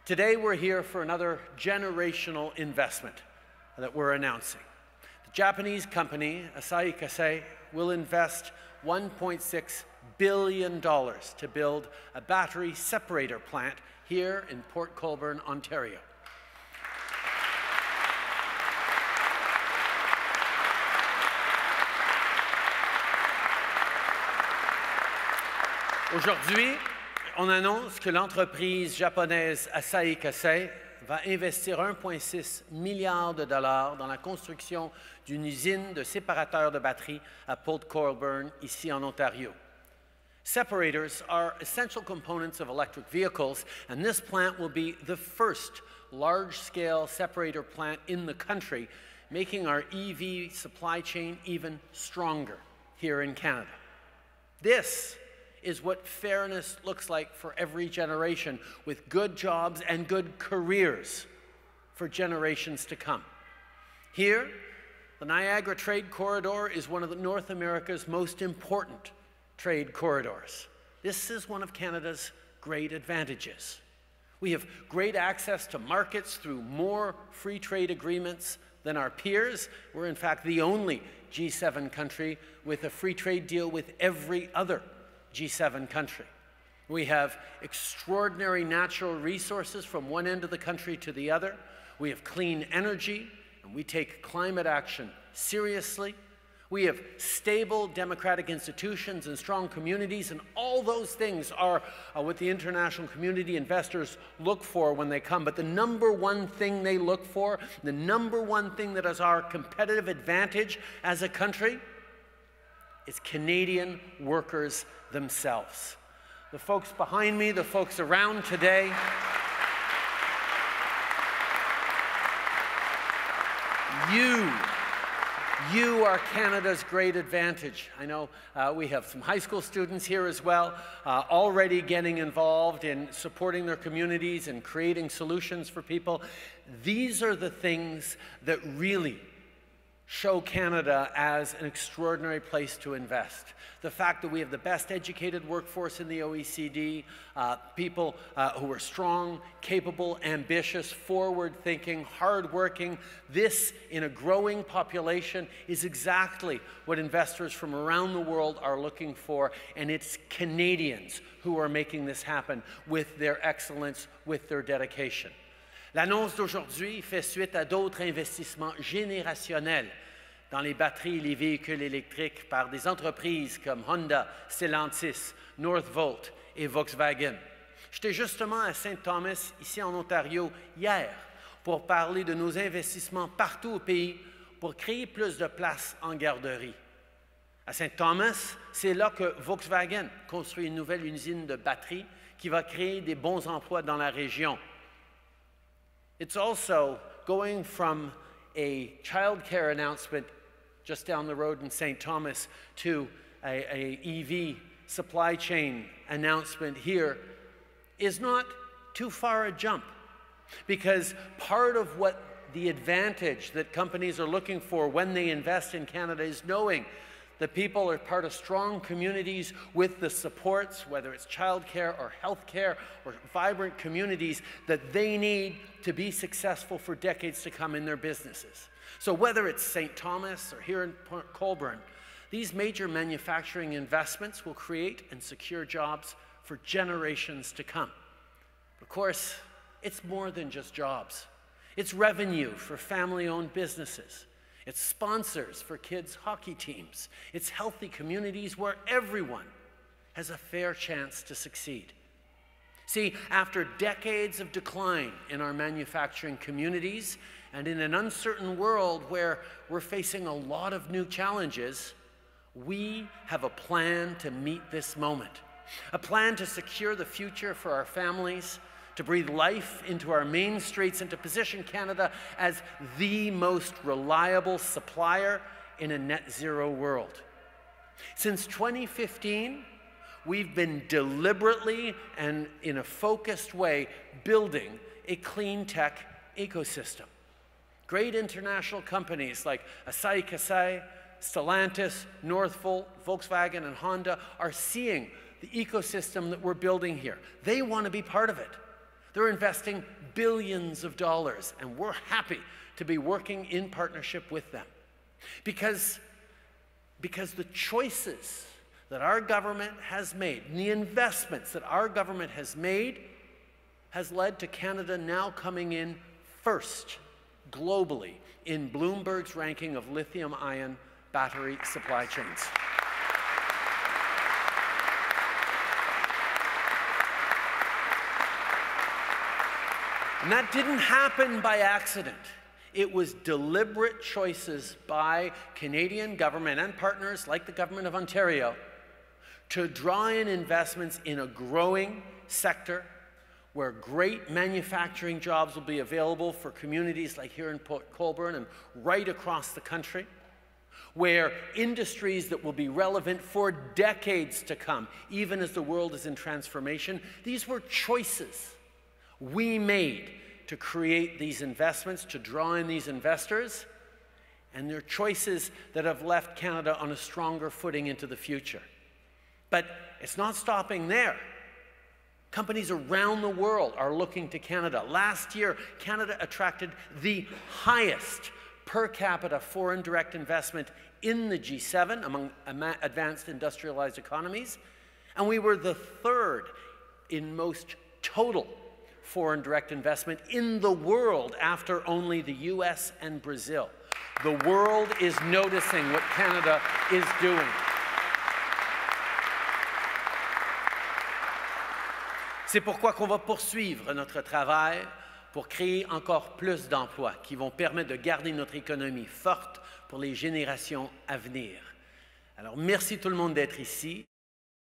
Today we're here for another generational investment that we're announcing. The Japanese company, Asahi Kasei, will invest $1.6 billion to build a battery separator plant here in Port Colborne, Ontario. Aujourd'hui, on annonce que l'entreprise japonaise Asahi Kasei va investir 1,6 milliard de dollars dans la construction d'une usine de séparateurs de batteries à Port Colborne, ici en Ontario. Separators are essential components of electric vehicles, and this plant will be the first large-scale separator plant in the country, making our EV supply chain even stronger here in Canada. This is what fairness looks like for every generation, with good jobs and good careers for generations to come. Here, the Niagara Trade Corridor is one of North America's most important trade corridors. This is one of Canada's great advantages. We have great access to markets through more free trade agreements than our peers. We're in fact the only G7 country with a free trade deal with every other G7 country. We have extraordinary natural resources from one end of the country to the other. We have clean energy, and we take climate action seriously. We have stable democratic institutions and strong communities, and all those things are what the international community investors look for when they come. But the number one thing they look for, the number one thing that is our competitive advantage as a country, is Canadian workers themselves. The folks behind me, the folks around today, you are Canada's great advantage. I know we have some high school students here as well, already getting involved in supporting their communities and creating solutions for people. These are the things that really show Canada as an extraordinary place to invest. The fact that we have the best educated workforce in the OECD, people who are strong, capable, ambitious, forward-thinking, hard-working. This, in a growing population, is exactly what investors from around the world are looking for, and it's Canadians who are making this happen with their excellence, with their dedication. L'annonce d'aujourd'hui fait suite à d'autres investissements générationnels dans les batteries et les véhicules électriques par des entreprises comme Honda, Stellantis, Northvolt et Volkswagen. J'étais justement à St. Thomas, ici en Ontario, hier, pour parler de nos investissements partout au pays pour créer plus de places en garderie. À St. Thomas, c'est là que Volkswagen construit une nouvelle usine de batteries qui va créer des bons emplois dans la région. It's also going from a child care announcement just down the road in St. Thomas to a EV supply chain announcement here is not too far a jump, because part of what the advantage that companies are looking for when they invest in Canada is knowing that people are part of strong communities with the supports, whether it's childcare or healthcare or vibrant communities, that they need to be successful for decades to come in their businesses. So whether it's St. Thomas or here in Port Colborne, these major manufacturing investments will create and secure jobs for generations to come. Of course, it's more than just jobs. It's revenue for family-owned businesses. It's sponsors for kids' hockey teams. It's healthy communities where everyone has a fair chance to succeed. See, after decades of decline in our manufacturing communities and in an uncertain world where we're facing a lot of new challenges, we have a plan to meet this moment, a plan to secure the future for our families, to breathe life into our main streets, and to position Canada as the most reliable supplier in a net zero world. Since 2015, we've been deliberately and in a focused way building a clean tech ecosystem. Great international companies like Asahi Kasei, Stellantis, Northvolt, Volkswagen, and Honda are seeing the ecosystem that we're building here. They want to be part of it. They're investing billions of dollars, and we're happy to be working in partnership with them. Because the choices that our government has made, and the investments that our government has made, has led to Canada now coming in first globally in Bloomberg's ranking of lithium-ion battery supply chains. And that didn't happen by accident. It was deliberate choices by Canadian government and partners like the Government of Ontario to draw in investments in a growing sector where great manufacturing jobs will be available for communities like here in Port Colborne and right across the country, where industries that will be relevant for decades to come, even as the world is in transformation. These were choices we made to create these investments, to draw in these investors, and they're choices that have left Canada on a stronger footing into the future. But it's not stopping there. Companies around the world are looking to Canada. Last year, Canada attracted the highest per capita foreign direct investment in the G7 among advanced industrialized economies, and we were the third in most total foreign direct investment in the world after only the US and Brazil. The world is noticing what Canada is doing. C'est pourquoi qu'on va poursuivre notre travail pour créer encore plus d'emplois qui vont permettre de garder notre économie forte pour les générations à venir. Alors, merci tout le monde d'être ici.